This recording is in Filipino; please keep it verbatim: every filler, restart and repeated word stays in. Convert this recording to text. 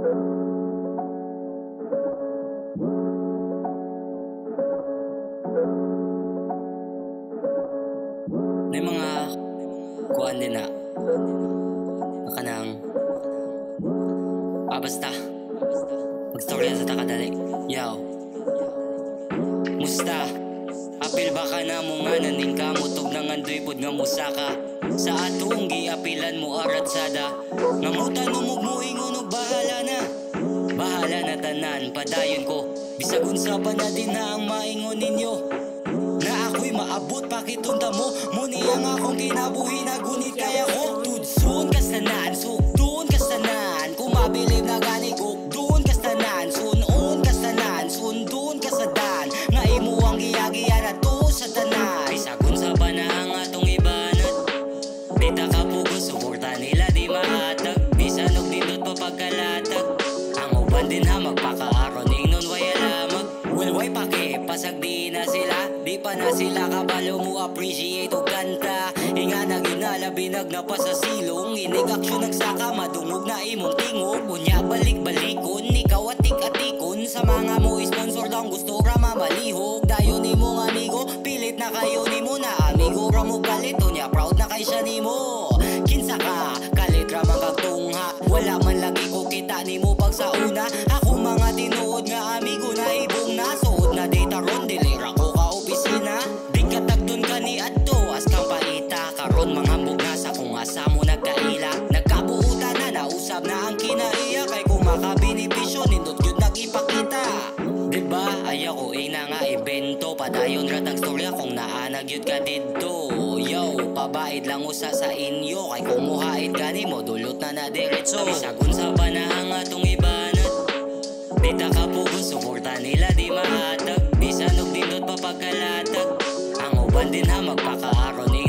May mga kuan din na makanang ah basta magstorya sa takadali. Yaw musta apil baka na mo nga naning kamutog ng andoy pod nga musaka sa atong giapilan mo aratsada ngamutan umog mo ingon og bahala na bahala na tanan padayon ko bisag unsa pa na din na ang maingon ninyo na ako'y maabot pakitunta mo muni ang akong kinabuhi na gunit kaya ko tudson kastanan sugdon kastanan kumabilib na gani gugdon kastanan sunon kastanan sundon kasadan nga imo ang giyagiya na to sa tanan bisagon sa panahang atong ibanat dita ka pugos suporta nila di mahatag bisan og nindot pa pagkalatag ang uban din ha magpakaaron ingnon waya lamag well way pake pasag di na sila di pa na sila kabalo mo appreciate o kanta inga na ginalabi nagnapa sa silong inig aksyon nagsaka madungog na imong tingog unya balik-balikon ikaw atik-atikon sa mga mo sponsor lang gusto ra mamalihog dayon imong amigo pilit na kayo nimo na amigo ra mo kalit unya proud na kay siya nimo kinsa ka kalit ra man kagtungha wala man lagi ko kita nimo pag sa una ako mga tinuod nga amigo na ibong nasuod na data ron dilira ko ka opisina di ka tagdon ka ni adto as kang paita karon manghambog na sa kung asa mo nagkaila nagkabuutan na nausab na ang kinaiya kay kung makabinipisyo nindot gyud nagipakita diba ayaw ko ina nga ibento padayon ra tag storya kung naanag yun ka dito yo pabaid lang usa sa inyo kay kung muhait gani mo dulot na na diretso bisagon sa panahang atong ibanat dita ka pugos suporta nila di mahatag bisan og nindot pa pagkalatag ang uban din ha magpakaaron